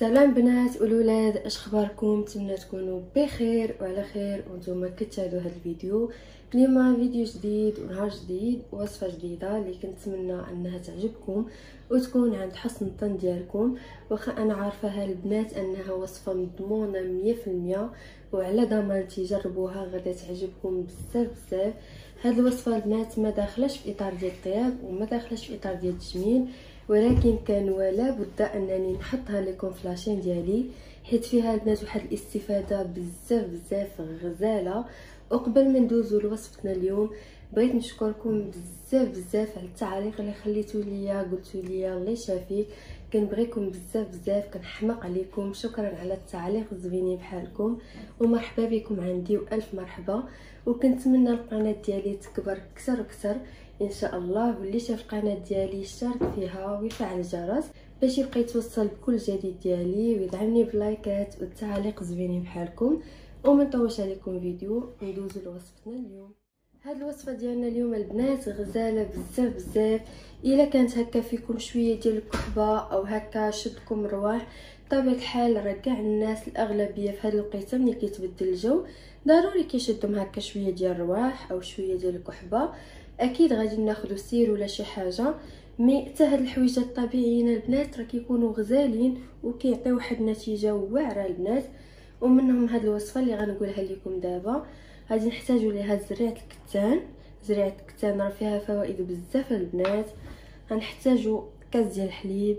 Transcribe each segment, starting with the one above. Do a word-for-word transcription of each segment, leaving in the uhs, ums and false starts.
سلام بنات والولاد، اش اخباركم؟ نتمنى تكونوا بخير وعلى خير وانتم كتشاهدوا هذا الفيديو. اليوم فيديو جديد ونهار جديد ووصفه جديده اللي كنتمنى انها تعجبكم وتكون عند حسن الظن ديالكم. واخا انا عارفه البنات انها وصفه مضمونه مية في المية وعلى ضمانتي جربوها غدا تعجبكم بزاف بزاف. هاد الوصفه البنات ما داخلاش في اطار ديال الطياب وما داخلاش في اطار ديال التجميل، ولكن كان ولا بد انني نحطها لكم في لاشين ديالي حيت فيها البنات واحد الاستفاده بزاف بزاف غزاله. وقبل ما ندوزو لوصفتنا اليوم بغيت نشكركم بزاف بزاف على التعاليق اللي خليتو ليا، قلتوا ليا الله يشافيك، كنبغيكم بزاف بزاف، كنحماق عليكم. شكرا على التعاليق الزوينين بحالكم ومرحبا بكم عندي والف مرحبا. وكنتمنى القناه ديالي تكبر اكثر واكثر ان شاء الله، واللي شاف القناه ديالي يشترك فيها ويفعل الجرس باش يبقى يتوصل بكل جديد ديالي ويدعمني بلايكات والتعاليق زوينين بحالكم. وما نطولش عليكم فيديو ندوزو لوصفتنا اليوم. هاد الوصفه ديالنا اليوم البنات غزاله بزاف بزاف. الا كانت هكا فيكم شويه ديال الكحبه او هكا شدكم الرواح، بطبيعه الحال راه كاع الناس الاغلبيه في هاد الوقيته ملي كيتبدل الجو ضروري كيشدهم هكا شويه ديال الرواح او شويه ديال الكحبه. اكيد غادي ناخذ سير ولا شي حاجه، مي حتى هاد الحويجات الطبيعيين البنات راه كيكونوا غزالين وكيعطيو واحد النتيجه واعره البنات. ومنهم هاد الوصفه اللي غنقولها لكم دابا. غادي نحتاجوا ليها زريعه الكتان. زريعه الكتان راه فيها فوائد بزاف البنات. غنحتاجوا كاس ديال الحليب،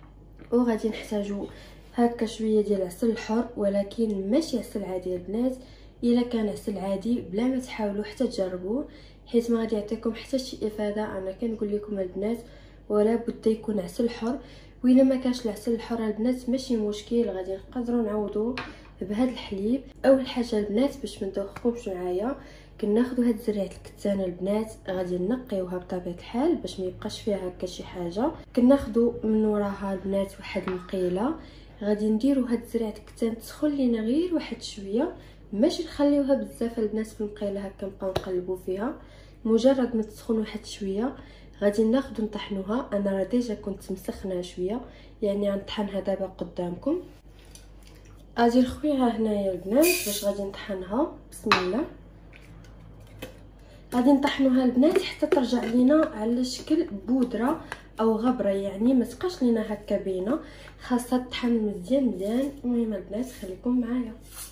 وغادي نحتاجوا هكا شويه ديال العسل الحر، ولكن ماشي عسل عادي البنات. الا كان عسل عادي بلا ما تحاولوا حتى تجربوه حيت ما غادي يعطيكم حتى شي افاده. انا كنقول لكم البنات ولا بد يكون عسل حر، والا ما كانش العسل الحر البنات ماشي مشكل، غادي نقدروا نعوضوا بهذا الحليب. اول حاجه البنات باش ما ندوخكمش معايا كناخذوا هاد زريعه الكتان البنات، غادي نقيوها بطبيعه الحال باش ما يبقاش فيها هكا شي حاجه. كناخذوا من وراها البنات واحد المقيله، غادي نديروا هاد زريعه الكتان تسخن لينا غير واحد شويه، ماشي نخليوها بزاف البنات في المقيله هكا نبقاو نقلبوا فيها. مجرد ما تسخن واحد شويه غادي ناخذ نطحنوها. انا راه ديجا كنت مسخناها شويه، يعني غنطحنها دابا قدامكم. اجي نخويها هنايا البنات باش غادي نطحنها. بسم الله. غادي نطحنوها البنات حتى ترجع لينا على شكل بودره او غبره، يعني ما تبقاش لينا هكا باينه، خاصها تطحن مزيان مزيان. المهم البنات خليكم معايا.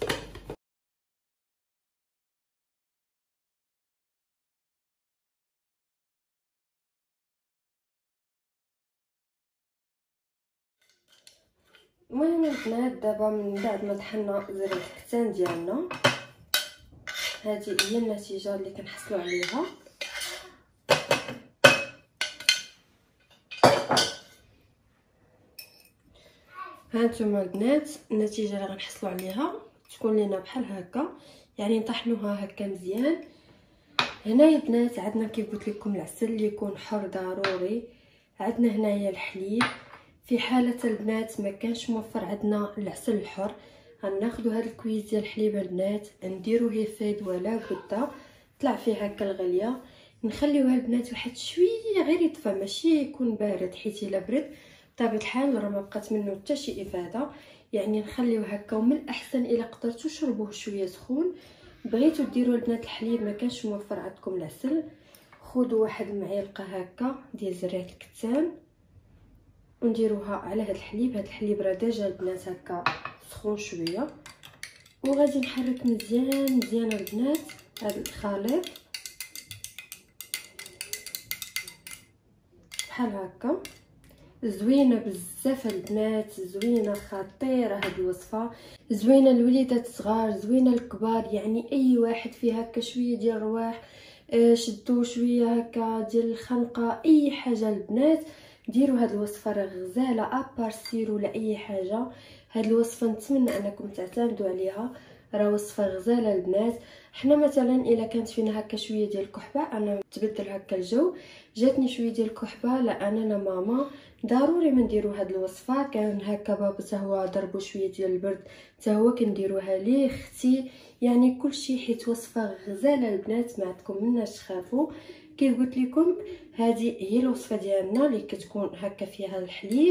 المهم البنات دابا من بعد ما طحنا زريعه الكتان ديالنا، هذه هي النتيجه اللي كنحصلوا عليها. هانتوما البنات النتيجه اللي غنحصلوا عليها تكون لينا بحال هكا، يعني نطحنوها هكا مزيان. هنايا البنات عندنا كيف قلت لكم العسل اللي يكون حر ضروري، عندنا هنايا الحليب. في حاله البنات ما كانش موفر عندنا العسل الحر غناخذوا هذا الكويس ديال الحليب البنات نديروه فيض ولا بده طلع فيه هكا الغليه، نخليوها البنات واحد شويه غير يطفى، ماشي يكون بارد حيت الا برد بطبيعه الحال راه ما بقات منه حتى شي افاده. يعني نخليوه هكا، ومن الاحسن الا قدرتوا شربوه شويه سخون. بغيتو ديروا البنات الحليب ما كانش موفر عندكم العسل، خذوا واحد المعلقه هكا ديال زريعه الكتان ونديروها على هذا الحليب. هذا الحليب راه ديجا البنات هكا سخون شويه، وغادي نحرك مزيان مزيان البنات هذا الخليط بحال هكا. زوينه بزاف البنات، زوينه خطيره هذه الوصفه، زوينه الوليدات الصغار، زوينه الكبار، يعني اي واحد فيه هكا شويه ديال الرواح شدوا شويه هكا ديال الخنقه اي حاجه البنات ديروا هاد الوصفه. راه غزاله ابار سير ولا اي حاجه. هاد الوصفه نتمنى انكم تعتمدوا عليها، راه وصفه غزاله البنات. حنا مثلا الا كانت فينا هكا شويه ديال الكحبه، انا تبدل هكا الجو جاتني شويه ديال الكحبه، لا انا لا ماما ضروري ما نديروا هاد الوصفه. كان هكا بابا حتى هو ضربوا شويه ديال البرد حتى هو كنديروها ليه اختي، يعني كلشي حيت وصفه غزاله البنات ما عندكم مناش تخافوا. كيف قلت لكم هذه هي الوصفه ديالنا اللي كتكون هكا فيها الحليب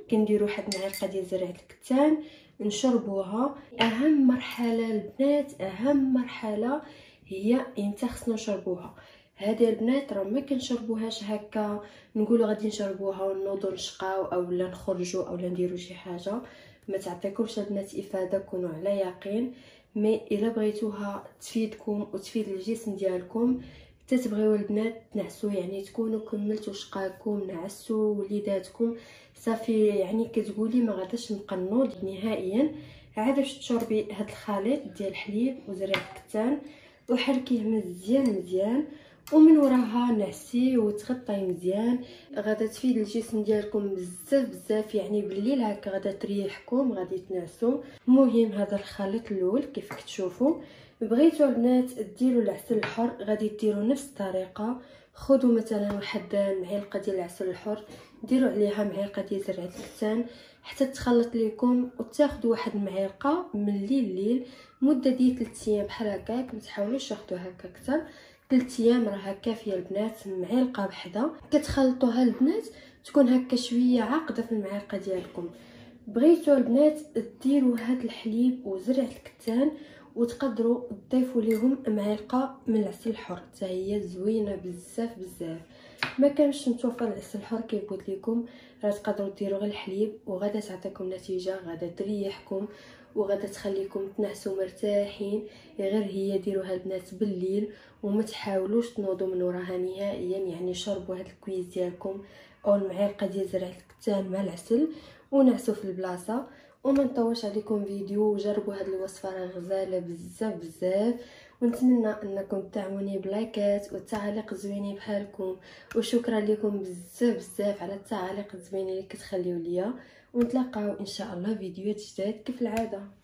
كنديروا واحد المعلقه ديال زرعه الكتان نشربوها. اهم مرحله البنات، اهم مرحله هي امتى خصنا نشربوها. هذه البنات راه ما كنشربوهاش هكا نقولوا غادي نشربوها ونوضوا نشقاو اولا نخرجوا اولا نديروا شي حاجه. ما تعطيكمش البنات افاده، كونوا على يقين. مي الا بغيتوها تفيدكم وتفيد الجسم ديالكم، تتبغيو البنات تنعسوا، يعني تكونوا كملتوا شقاكم، نعسوا وليداتكم صافي، يعني كتقولي ما غاداش نبقى نوض نهائيا، عاد باش تشربي هذا الخليط ديال الحليب وزريعه الكتان وحركيه مزيان مزيان، ومن وراها نعسي وتغطي مزيان. غادا تفيد الجسم ديالكم بزاف بزاف، يعني بالليل هكا غادا تريحكم، غادي تنعسوا. المهم هذا الخليط الاول كيف كتشوفوا. بغيتوا البنات ديروا العسل الحر غادي ديروا نفس الطريقه. خذوا مثلا واحد معلقه ديال العسل الحر، ديروا عليها معلقه ديال زرعه الكتان حتى تخلط لكم، وتاخذوا واحد المعلقه من الليل الليل مده ديال ثلاثة ايام بحال هكاك. ما تحاولوش تاخذوا هكا كثر، ثلاثة ايام راه كافيه البنات. معلقه وحده كتخلطوها البنات تكون هكا شويه عاقده في المعلقه ديالكم. بغيتوا البنات ديروا هاد الحليب وزرعه الكتان وتقدروا تضيفوا لهم معلقه من العسل الحر، حتى هي زوينه بزاف بزاف. ما كانش متوفر العسل الحر كيف قلت لكم، راه تقدروا ديروا غير الحليب وغادا تعطيكم نتيجه، غادا تريحكم وغادا تخليكم تنعسوا مرتاحين. غير هي ديروها البنات بالليل وما تحاولوش تنوضوا من وراها نهائيا، يعني شربوا هاد الكويس ديالكم او المعلقه ديال زرع الكتان مع العسل ونعسوا في البلاصه. وما نطولش عليكم فيديو، جربوا هاد الوصفه راه غزاله بزاف بزاف، ونتمنى انكم تدعموني بلايكات والتعاليق زوينين بحالكم. وشكرا لكم بزاف بزاف على التعاليق الزوينين اللي كتخليو ليا، ونتلاقاو ان شاء الله فيديوهات جداد كيف العاده.